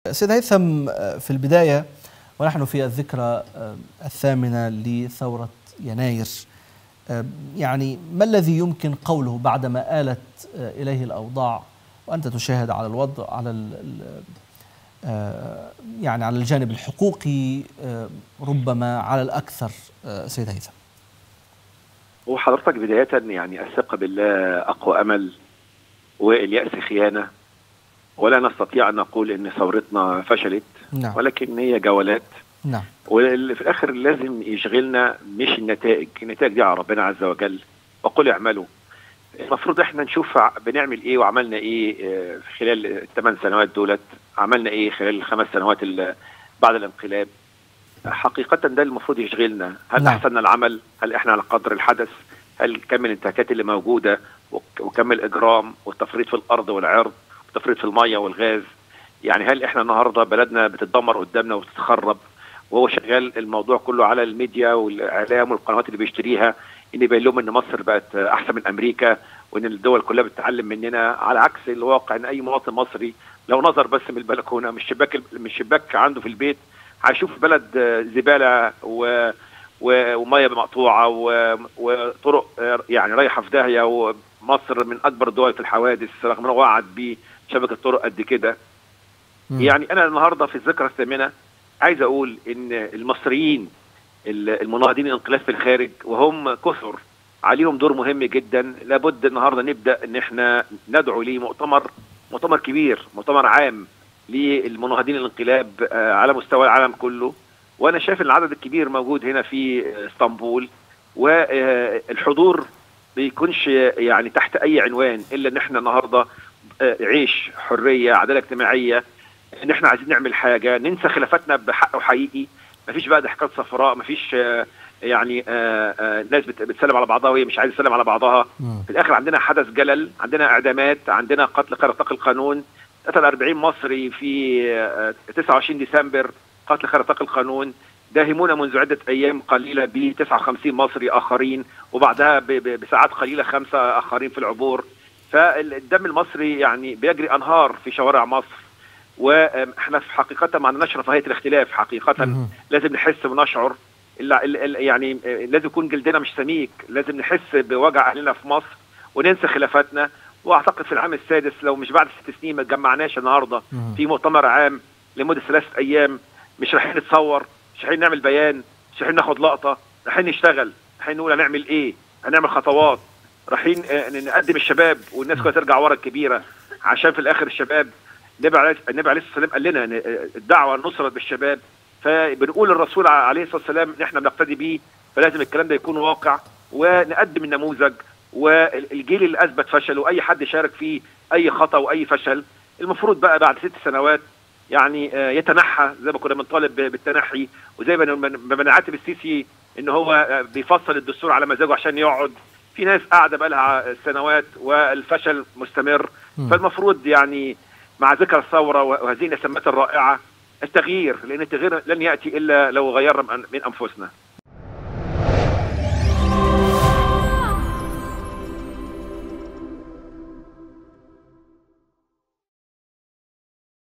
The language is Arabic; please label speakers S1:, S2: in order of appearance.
S1: سيد هيثم، في البداية ونحن في الذكرى 8 لثورة يناير، يعني ما الذي يمكن قوله بعدما آلت إليه الأوضاع وأنت تشاهد على الوضع على يعني على الجانب الحقوقي ربما على الأكثر؟ سيد هيثم،
S2: وحضرتك بداية يعني الثقة بالله أقوى أمل، واليأس خيانة، ولا نستطيع أن نقول أن ثورتنا فشلت.
S1: نعم.
S2: ولكن هي جولات.
S1: نعم.
S2: واللي في الآخر لازم يشغلنا مش النتائج دي على ربنا عز وجل، وقل اعملوا. المفروض احنا نشوف بنعمل ايه وعملنا ايه خلال ال8 سنوات دولت، عملنا ايه خلال ال5 سنوات بعد الانقلاب. حقيقة ده المفروض يشغلنا. هل
S1: نعم.
S2: أحسننا العمل؟ هل احنا على قدر الحدث؟ هل كم الانتهاكات اللي موجودة وكم الإجرام والتفريط في الأرض والعرض والتفريط في المية والغاز؟ يعني هل احنا النهاردة بلدنا بتتدمر قدامنا وتتخرب، وهو شغال الموضوع كله على الميديا والإعلام والقنوات اللي بيشتريها إن يبين لهم إن مصر بقت أحسن من أمريكا وإن الدول كلها بتتعلم مننا، على عكس الواقع إن أي مواطن مصري لو نظر بس من البلكونة من الشباك عنده في البيت هيشوف بلد زبالة ومية مقطوعة وطرق يعني رايحة في داهية، ومصر من أكبر الدول في الحوادث رغم أنه وعد بشبكة طرق قد كده. يعني أنا النهاردة في الذكرى 8 عايز أقول إن المصريين المناهضين الانقلاب في الخارج وهم كثر عليهم دور مهم جدا. لابد النهارده نبدأ إن إحنا ندعو ليه مؤتمر كبير، مؤتمر عام للمناهضين الانقلاب على مستوى العالم كله. وانا شايف ان العدد الكبير موجود هنا في اسطنبول، والحضور بيكونش يعني تحت اي عنوان الا ان احنا النهارده عيش، حريه، عداله اجتماعيه، ان احنا عايزين نعمل حاجه ننسى خلافاتنا بحق وحقيقي. مفيش بقى ضحكات صفراء، مفيش يعني ناس بتسلم على بعضها وهي مش عايزه تسلم على بعضها. في الاخر عندنا حدث جلل، عندنا اعدامات، عندنا قتل خارج نطاق القانون، قتل 40 مصري في 29 ديسمبر قتل خارج نطاق القانون. داهمونا منذ عدة أيام قليلة ب 59 مصري آخرين، وبعدها بساعات قليلة 5 آخرين في العبور. فالدم المصري يعني بيجري أنهار في شوارع مصر، واحنا في حقيقة ما عندناش رفاهية الاختلاف. حقيقة لازم نحس ونشعر، يعني لازم يكون جلدنا مش سميك، لازم نحس بوجع أهلنا في مصر وننسى خلافاتنا. واعتقد في العام السادس لو مش بعد 6 سنين ما تجمعناش النهارده في مؤتمر عام لمده 3 أيام، مش رايحين نتصور، مش رايحين نعمل بيان، مش رايحين ناخد لقطه، رايحين نشتغل، رايحين نقول هنعمل ايه، هنعمل خطوات، رايحين نقدم الشباب والناس كلها ترجع ورا الكبيره، عشان في الاخر الشباب النبي عليه الصلاه والسلام قال لنا ان الدعوه نصرت بالشباب. فبنقول الرسول عليه الصلاه والسلام ان احنا بنقتدي بيه، فلازم الكلام ده يكون واقع ونقدم النموذج. والجيل اللي اثبت فشله، اي حد شارك فيه اي خطا واي فشل، المفروض بقى بعد 6 سنوات يعني يتنحى زي ما كنا بنطالب بالتنحي، وزي ما بنعاتب السيسي ان هو بيفصل الدستور على مزاجه عشان يقعد. في ناس قاعده بقى لها سنوات والفشل مستمر. فالمفروض يعني مع ذكرى الثوره وهذه النسمات الرائعه التغيير، لان التغيير لن ياتي الا لو غيرنا من انفسنا.